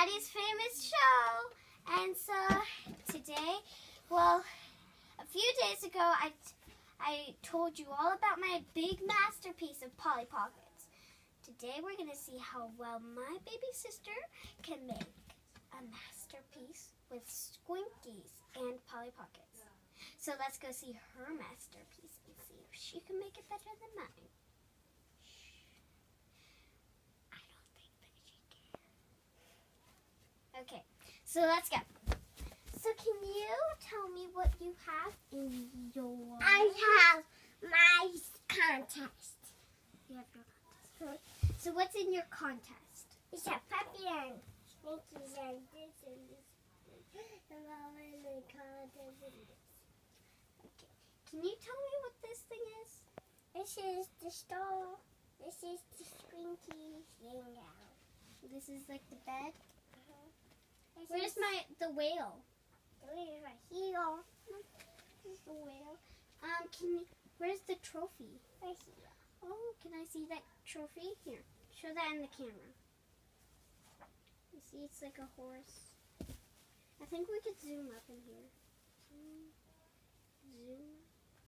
Maddy's famous show. And so today, well, a few days ago, I told you all about my big masterpiece of Polly Pockets. Today we're going to see how well my baby sister can make a masterpiece with Squinkies and Polly Pockets. So let's go see her masterpiece and see if she can make it better than mine. I don't think that she can. Okay, so let's go. So can you tell me what you have in your... I have my contest. You have your contest. So what's in your contest? It's a puppy and Squinkies and this and this. And all in the contest and this. Okay. Can you tell me what this thing is? This is the stall. This is the Squinkies laying down. This is like the bed. This Where's the whale? The whale right here. This is the whale. Where's the trophy? Right here. Oh, can I see that trophy? Here, show that in the camera. You see, it's like a horse. I think we could zoom up in here. Zoom.